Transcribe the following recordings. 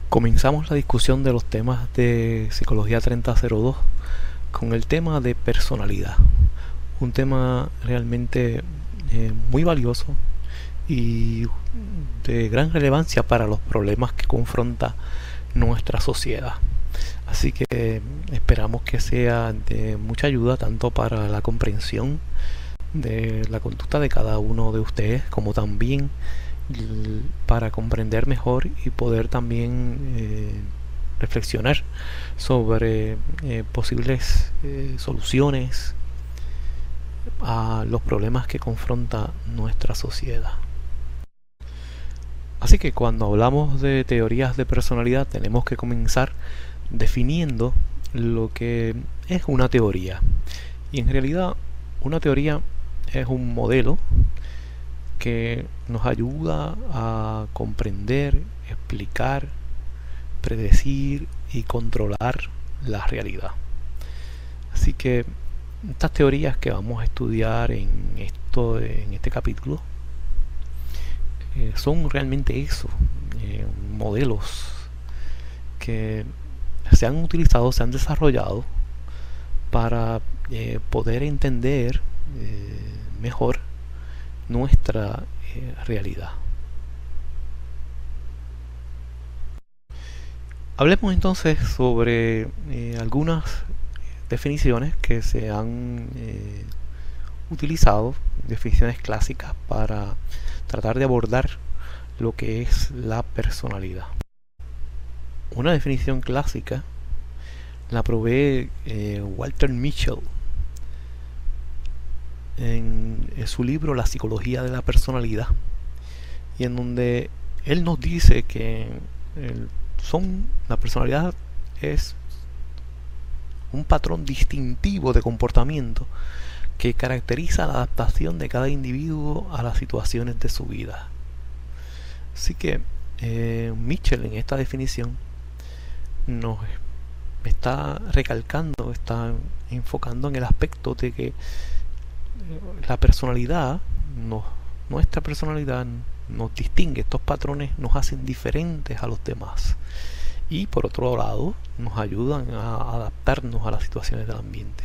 Comenzamos la discusión de los temas de Psicología 3002 con el tema de personalidad, un tema realmente muy valioso y de gran relevancia para los problemas que confronta nuestra sociedad. Así que esperamos que sea de mucha ayuda tanto para la comprensión de la conducta de cada uno de ustedes como también para comprender mejor y poder también reflexionar sobre posibles soluciones a los problemas que confronta nuestra sociedad. Así que cuando hablamos de teorías de personalidad tenemos que comenzar definiendo lo que es una teoría. Y en realidad una teoría es un modelo que nos ayuda a comprender, explicar, predecir y controlar la realidad. Así que estas teorías que vamos a estudiar en este capítulo son realmente eso, modelos que se han utilizado, se han desarrollado para poder entender mejor nuestra realidad. Hablemos entonces sobre algunas definiciones que se han utilizado, definiciones clásicas para tratar de abordar lo que es la personalidad. Una definición clásica la provee Walter Mischel en su libro La psicología de la personalidad, y en donde él nos dice que la personalidad es un patrón distintivo de comportamiento que caracteriza la adaptación de cada individuo a las situaciones de su vida. Así que Mischel en esta definición nos está recalcando, está enfocando en el aspecto de que la personalidad, nuestra personalidad nos distingue, estos patrones nos hacen diferentes a los demás y por otro lado nos ayudan a adaptarnos a las situaciones del ambiente.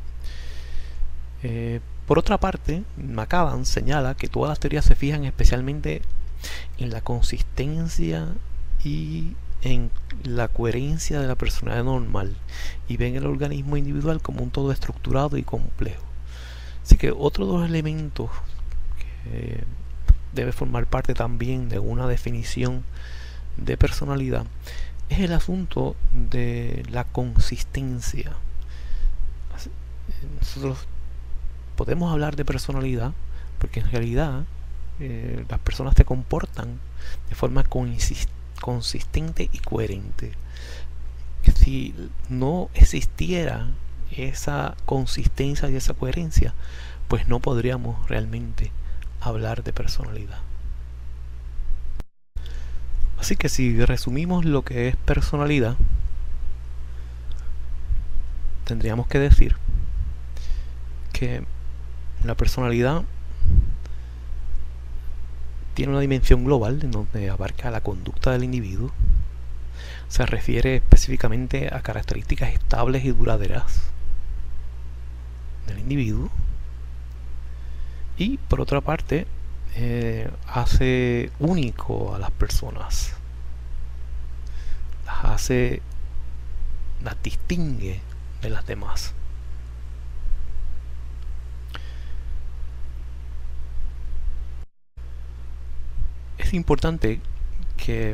Por otra parte, McAdams señala que todas las teorías se fijan especialmente en la consistencia y en la coherencia de la personalidad normal y ven el organismo individual como un todo estructurado y complejo. Así que otro de los elementos que debe formar parte también de una definición de personalidad es el asunto de la consistencia. Nosotros podemos hablar de personalidad porque en realidad las personas se comportan de forma consistente y coherente. Si no existiera esa consistencia y esa coherencia, pues no podríamos realmente hablar de personalidad. Así que si resumimos lo que es personalidad, tendríamos que decir que la personalidad tiene una dimensión global en donde abarca la conducta del individuo, se refiere específicamente a características estables y duraderas del individuo y por otra parte hace único a las personas, las distingue de las demás. Es importante que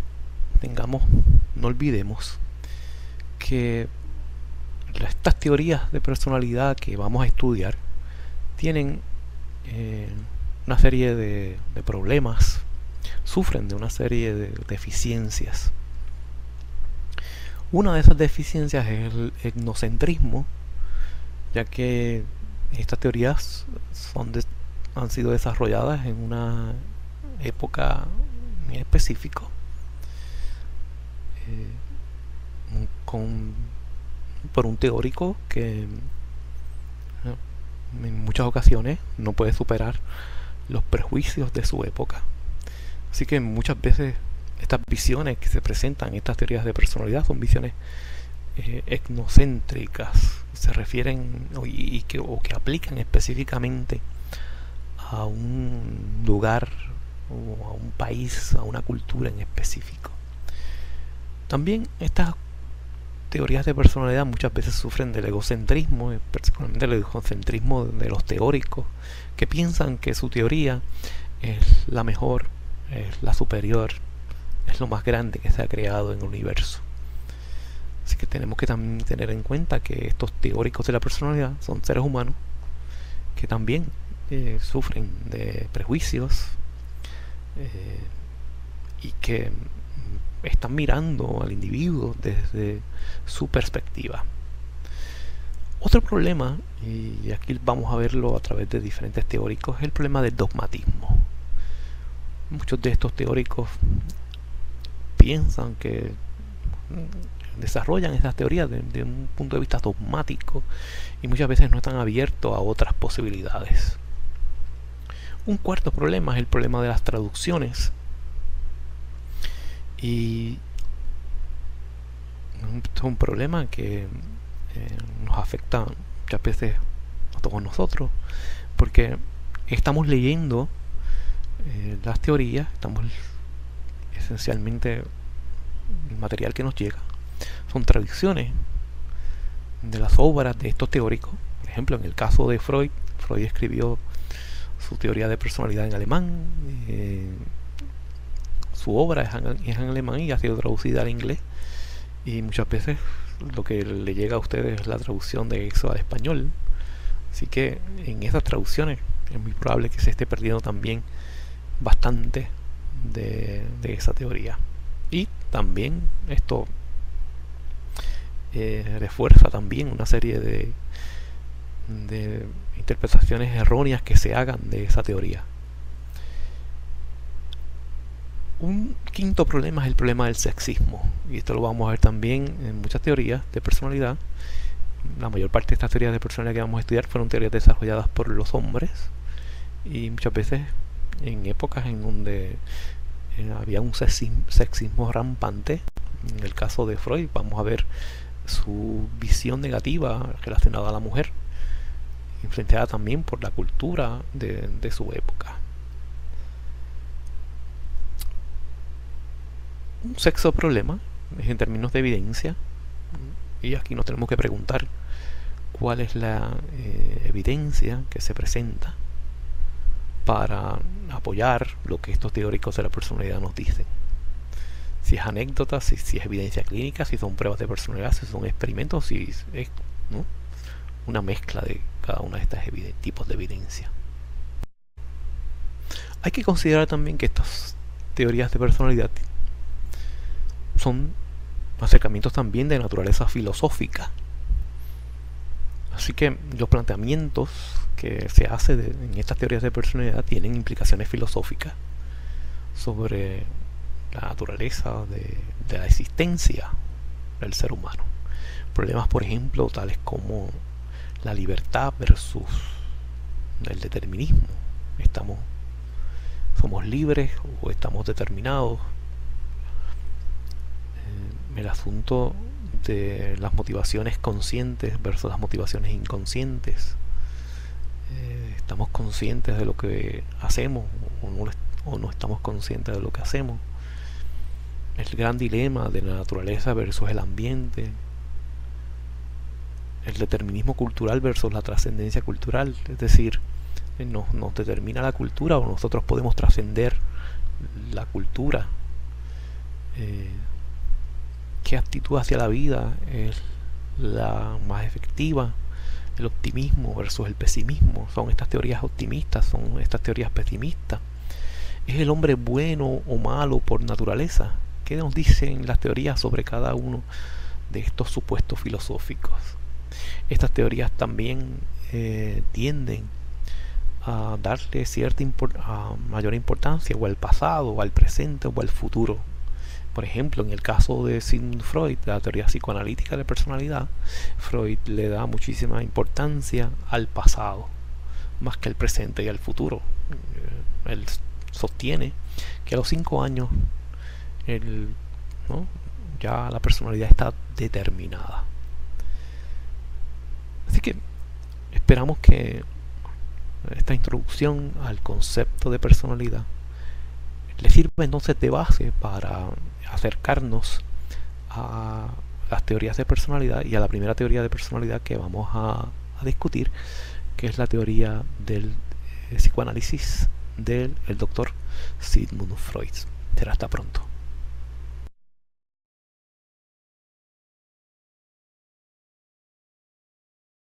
no olvidemos que estas teorías de personalidad que vamos a estudiar tienen una serie de problemas, sufren de una serie de deficiencias. Una de esas deficiencias es el etnocentrismo, ya que estas teorías han sido desarrolladas en una época en específico, por un teórico que en muchas ocasiones no puede superar los prejuicios de su época. Así que muchas veces Estas visiones que se presentan en estas teorías de personalidad son visiones etnocéntricas, se refieren o que aplican específicamente a un lugar o a un país, a una cultura en específico. También estas teorías de personalidad muchas veces sufren del egocentrismo, particularmente el egocentrismo de los teóricos, que piensan que su teoría es la mejor, es la superior, es lo más grande que se ha creado en el universo. Así que tenemos que también tener en cuenta que estos teóricos de la personalidad son seres humanos que también sufren de prejuicios y que están mirando al individuo desde su perspectiva. Otro problema, y aquí vamos a verlo a través de diferentes teóricos, es el problema del dogmatismo. Muchos de estos teóricos piensan que desarrollan estas teorías de un punto de vista dogmático y muchas veces no están abiertos a otras posibilidades. Un cuarto problema es el problema de las traducciones, y es un problema que nos afecta muchas veces a todos nosotros, porque estamos leyendo las teorías, estamos esencialmente el material que nos llega son traducciones de las obras de estos teóricos. Por ejemplo, en el caso de Freud escribió su teoría de personalidad en alemán, su obra es en alemán y ha sido traducida al inglés, y muchas veces lo que le llega a ustedes es la traducción de eso al español. Así que en esas traducciones es muy probable que se esté perdiendo también bastante de esa teoría. Y también esto refuerza también una serie de interpretaciones erróneas que se hagan de esa teoría. Un quinto problema es el problema del sexismo, y esto lo vamos a ver también en muchas teorías de personalidad. La mayor parte de estas teorías de personalidad que vamos a estudiar fueron teorías desarrolladas por los hombres, y muchas veces en épocas en donde había un sexismo rampante. En el caso de Freud vamos a ver su visión negativa relacionada a la mujer, influenciada también por la cultura de su época. Un sexto problema es en términos de evidencia, y aquí nos tenemos que preguntar cuál es la evidencia que se presenta para apoyar lo que estos teóricos de la personalidad nos dicen. Si es anécdota, si es evidencia clínica, si son pruebas de personalidad, si son experimentos, si es, ¿no?, una mezcla de cada una de estas tipos de evidencia. Hay que considerar también que estas teorías de personalidad son acercamientos también de naturaleza filosófica. Así que los planteamientos que se hacen en estas teorías de personalidad tienen implicaciones filosóficas sobre la naturaleza de la existencia del ser humano. Problemas, por ejemplo, tales como la libertad versus el determinismo. ¿Somos libres o estamos determinados? El asunto de las motivaciones conscientes versus las motivaciones inconscientes. ¿Estamos conscientes de lo que hacemos o no estamos conscientes de lo que hacemos? El gran dilema de la naturaleza versus el ambiente. El determinismo cultural versus la trascendencia cultural. Es decir, nos determina la cultura o nosotros podemos trascender la cultura. ¿Qué actitud hacia la vida es la más efectiva? El optimismo versus el pesimismo. ¿Son estas teorías optimistas? ¿Son estas teorías pesimistas? ¿Es el hombre bueno o malo por naturaleza? ¿Qué nos dicen las teorías sobre cada uno de estos supuestos filosóficos? Estas teorías también tienden a darle mayor importancia o al pasado, o al presente, o al futuro. Por ejemplo, en el caso de Sigmund Freud, la teoría psicoanalítica de la personalidad, Freud le da muchísima importancia al pasado, más que al presente y al futuro. Él sostiene que a los 5 años el, ¿no? Ya la personalidad está determinada. Así que esperamos que esta introducción al concepto de personalidad le sirva entonces de base para acercarnos a las teorías de personalidad y a la primera teoría de personalidad que vamos a discutir, que es la teoría del psicoanálisis del doctor Sigmund Freud. Será hasta pronto.